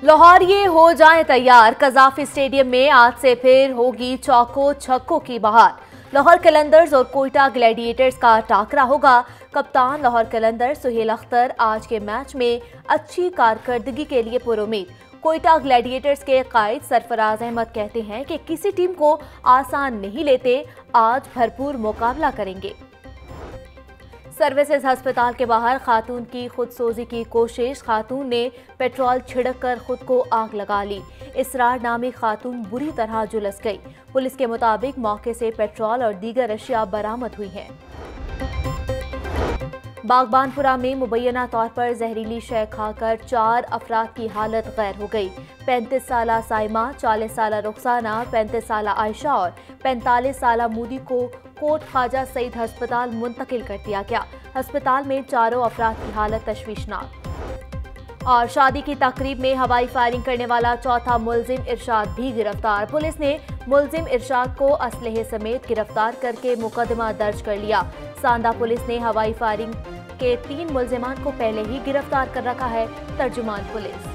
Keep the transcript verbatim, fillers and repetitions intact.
लाहौरिये हो जाएं तैयार, कजाफी स्टेडियम में आज से फिर होगी चौको छक्कों की बहार। लाहौर कलंदर्स और कोयटा ग्लैडिएटर्स का टाकरा होगा। कप्तान लाहौर कलंदर्स सुहेल अख्तर आज के मैच में अच्छी कारकर्दगी के लिए पुरुमीद। कोयटा ग्लैडिएटर्स के कायद सरफराज अहमद कहते हैं कि किसी टीम को आसान नहीं लेते, आज भरपूर मुकाबला करेंगे। सर्विसेज अस्पताल के बाहर खातून की खुदसोजी की कोशिश, खातून ने पेट्रोल छिड़क कर खुद को आग लगा ली। इसरार नामी खातून बुरी तरह झुलस गई। पुलिस के मुताबिक मौके से पेट्रोल और दीगर अशिया बरामद हुई हैं। बागबानपुरा में मुबैना तौर पर जहरीली शय खाकर चार अफराद की हालत गैर हो गई। पैंतीस साला साइमा, चालीस साला रुखसाना, पैंतीस साला आयशा और पैंतालीस साला मूदी को कोट ख्वाजा सईद अस्पताल मुंतकिल कर दिया गया। अस्पताल में चारों अफराद की हालत तशवीशनाक। और शादी की तकरीब में हवाई फायरिंग करने वाला चौथा मुलजिम इरशाद भी गिरफ्तार। पुलिस ने मुलजिम इरशाद को असलहे समेत गिरफ्तार करके मुकदमा दर्ज कर लिया। सांदा पुलिस ने हवाई फायरिंग के तीन मुलजिमान को पहले ही गिरफ्तार कर रखा है। तर्जुमान पुलिस।